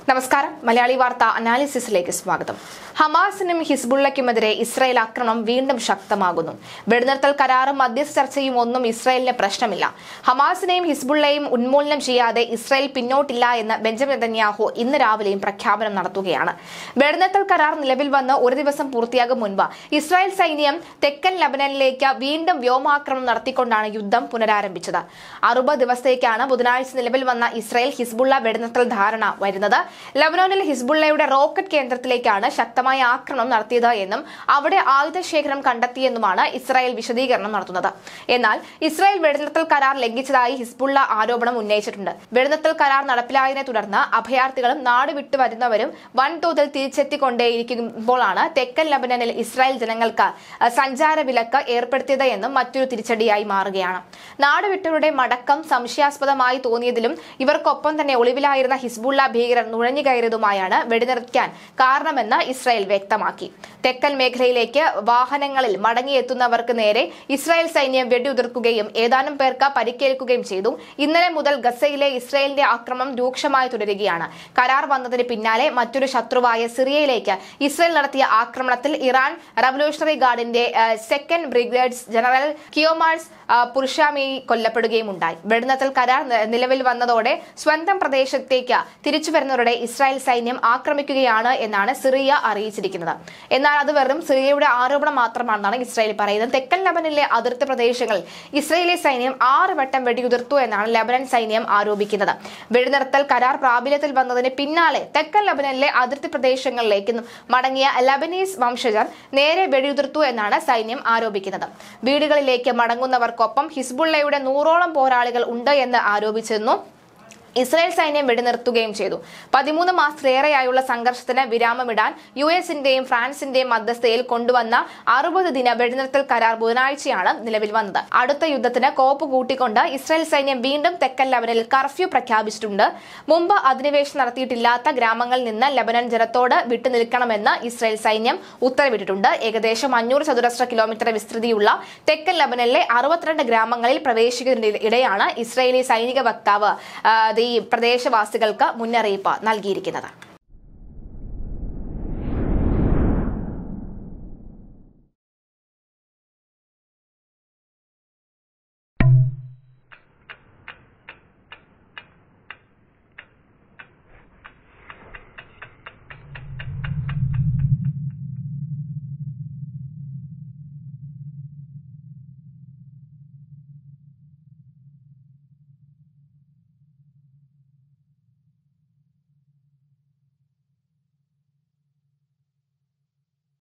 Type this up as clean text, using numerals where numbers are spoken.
നമസ്കാരം. മലയാളി വാർത്ത അനാലിസിസിലേക്ക് സ്വാഗതം. ഹമാസിനും ഹിസ്ബുള്ളയ്ക്കുമെതിരെ ഇസ്രായേൽ ആക്രമണം വീണ്ടും ശക്തമാകുന്നു. വെടിനിർത്തൽ കരാറും മധ്യസ്ഥ ചർച്ചയും ഒന്നും ഇസ്രായേലിന് പ്രശ്നമില്ല. ഹമാസിനെയും ഹിസ്ബുള്ളയെയും ഉന്മൂലനം ചെയ്യാതെ ഇസ്രായേൽ പിന്നോട്ടില്ല എന്ന് ബെഞ്ചമിൻ നെതന്യാഹു ഇന്ന് രാവിലെയും പ്രഖ്യാപനം നടത്തുകയാണ്. വെടിനിർത്തൽ കരാർ നിലവിൽ വന്ന് ഒരു ദിവസം പൂർത്തിയാകും മുൻപ് ഇസ്രായേൽ സൈന്യം തെക്കൻ ലബനനിലേക്ക് വീണ്ടും വ്യോമാക്രമണം നടത്തിക്കൊണ്ടാണ് യുദ്ധം പുനരാരംഭിച്ചത്. 60 ദിവസത്തേക്കാണ് ബുധനാഴ്ച നിലവിൽ വന്ന ഇസ്രായേൽ ഹിസ്ബുള്ള വെടിനിർത്തൽ ധാരണ വരുന്നത്. ലബനോനിൽ ഹിസ്ബുള്ളയുടെ റോക്കറ്റ് കേന്ദ്രത്തിലേക്കാണ് ശക്തമായ ആക്രമണം നടത്തിയത് എന്നും അവിടെ ആയുധശേഖരം കണ്ടെത്തിയെന്നുമാണ് ഇസ്രായേൽ വിശദീകരണം നടത്തുന്നത്. എന്നാൽ ഇസ്രായേൽ വെടിനിർത്തൽ കരാർ ലംഘിച്ചതായി ഹിസ്ബുള്ള ആരോപണം ഉന്നയിച്ചിട്ടുണ്ട്. വെടിനിർത്തൽ കരാർ നടപ്പിലായതിനെ തുടർന്ന് അഭയാർത്ഥികളും നാട് വിട്ടു വരുന്നവരും വൻതോതിൽ തിരിച്ചെത്തിക്കൊണ്ടേയിരിക്കുമ്പോഴാണ് തെക്കൻ ലബനനിൽ ഇസ്രായേൽ ജനങ്ങൾക്ക് സഞ്ചാര വിലക്ക് ഏർപ്പെടുത്തിയത് എന്നും മറ്റൊരു തിരിച്ചടിയായി മാറുകയാണ്. നാട് വിട്ടവരുടെ മടക്കം സംശയാസ്പദമായി തോന്നിയതിലും ഇവർക്കൊപ്പം തന്നെ ഒളിവിലായിരുന്ന ഹിസ്ബുള്ള ഭീകരർ നുഴഞ്ഞുകയറിയതുമായാണ് വെടിനിർത്താൻ കാരണമെന്ന് ഇസ്രായേൽ വ്യക്തമാക്കി. തെക്കൻ മേഖലയിലേക്ക് വാഹനങ്ങളിൽ മടങ്ങിയെത്തുന്നവർക്ക് നേരെ ഇസ്രായേൽ സൈന്യം വെടിയുതിർക്കുകയും ഏതാനും പേർക്ക് പരിക്കേൽക്കുകയും ചെയ്തു. ഇന്നലെ മുതൽ ഗസയിലെ ഇസ്രായേലിന്റെ ആക്രമണം രൂക്ഷമായി തുടരുകയാണ്. കരാർ വന്നതിന് പിന്നാലെ മറ്റൊരു ശത്രുവായ സിറിയയിലേക്ക് ഇസ്രായേൽ നടത്തിയ ആക്രമണത്തിൽ ഇറാൻ റവല്യൂഷണറി ഗാർഡിന്റെ 2nd brigade general Kioumars Pourhashemi കൊല്ലപ്പെടുകയും ഉണ്ടായി. വെടിനിർത്തൽ കരാർ നിലവിൽ വന്നതോടെ സ്വന്തം പ്രദേശത്തേക്ക് തിരിച്ചുവരുന്നവരുടെ ഇസ്രായേൽ സൈന്യം ആക്രമിക്കുകയാണ് എന്നാണ് സിറിയ അറിയിച്ചിരിക്കുന്നത്. എന്നാൽ അത് വെറും സിറിയയുടെ ആരോപണം മാത്രമാണെന്നാണ് ഇസ്രായേൽ പറയുന്നത്. തെക്കൻ ലബനനിലെ അതിർത്തി പ്രദേശങ്ങളിൽ ഇസ്രായേലി സൈന്യം 6 വട്ടം വെടിയുതിർത്തു എന്നാണ് ലബനൻ സൈന്യം ആരോപിക്കുന്നത്. വെടിനിർത്തൽ കരാർ പ്രാബല്യത്തിൽ വന്നതിന് പിന്നാലെ തെക്കൻ ലബനനിലെ അതിർത്തി പ്രദേശങ്ങളിലേക്ക് മടങ്ങിയ ലബനീസ് വംശജർ നേരെ വെടിയുതിർത്തു എന്നാണ് സൈന്യം ആരോപിക്കുന്നത്. വീടുകളിലേക്ക് മടങ്ങുന്നവർക്കൊപ്പം ഹിസ്ബുള്ളയുടെ 100ഓളം പോരാളികൾ ഉണ്ട് എന്ന് ആരോപിച്ചിരുന്നു. ഇസ്രായേൽ സൈന്യം വെടിനിർത്തുകയും ചെയ്തു. 13 മാസത്തിലേറെയായുള്ള സംഘർഷത്തിന് വിരാമമിടാൻ US-ന്റെയും ഫ്രാൻസിന്റെയും മധ്യസ്ഥതയിൽ കൊണ്ടുവന്ന 60 ദിന വെടിനിർത്തൽ കരാർ ബുധനാഴ്ചയാണ് നിലവിൽ വന്നത്. അടുത്ത യുദ്ധത്തിന് കോപ്പ് കൂട്ടിക്കൊണ്ട് ഇസ്രായേൽ സൈന്യം വീണ്ടും തെക്കൻ ലബനനിൽ കർഫ്യൂ പ്രഖ്യാപിച്ചിട്ടുണ്ട്. മുമ്പ് അധിനിവേശം നടത്തിയിട്ടില്ലാത്ത ഗ്രാമങ്ങളിൽ നിന്ന് ലബനൻ ജനത്തോട് വിട്ടുനിൽക്കണമെന്ന് ഇസ്രായേൽ സൈന്യം ഉത്തരവിട്ടിട്ടുണ്ട്. ഏകദേശം 500 ചതുരശ്ര കിലോമീറ്റർ വിസ്തൃതിയുള്ള തെക്കൻ ലബനനിലെ 62 ഗ്രാമങ്ങളിൽ പ്രവേശിക്കുന്നതിനിടെയാണ് ഇസ്രായേലി സൈനിക വക്താവ് ഈ പ്രദേശവാസികൾക്ക് മുന്നറിയിപ്പ് നൽകിയിരിക്കുന്നത്.